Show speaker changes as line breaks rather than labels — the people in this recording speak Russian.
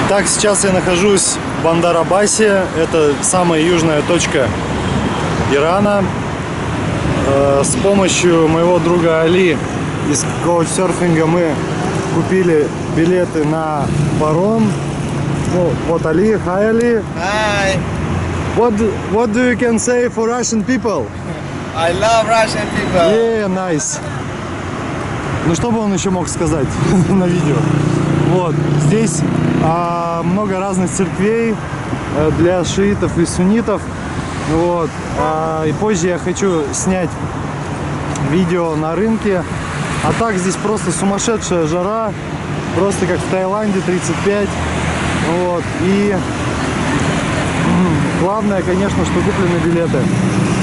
Итак, сейчас я нахожусь в Бандар-Аббасе. Это самая южная точка Ирана. С помощью моего друга Али из коучсерфинга мы купили билеты на паром. Ну, вот Али. Hi, Ali.
Hi.
What do you can say for Russian people?
I love Russian people.
Yeah, nice. Ну, что бы он еще мог сказать на видео? Вот, здесь много разных церквей для шиитов и суннитов. Вот, и позже я хочу снять видео на рынке. А так здесь просто сумасшедшая жара, просто как в Таиланде, 35. Вот, и главное, конечно, что куплены билеты.